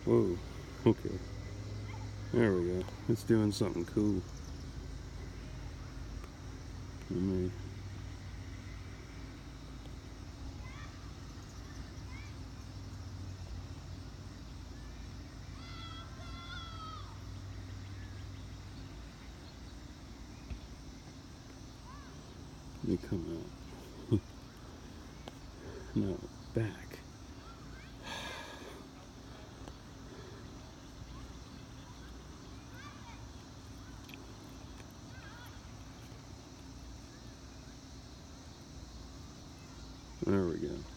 Whoa. Okay. There we go. It's doing something cool. Let me come out. No, back. There we go.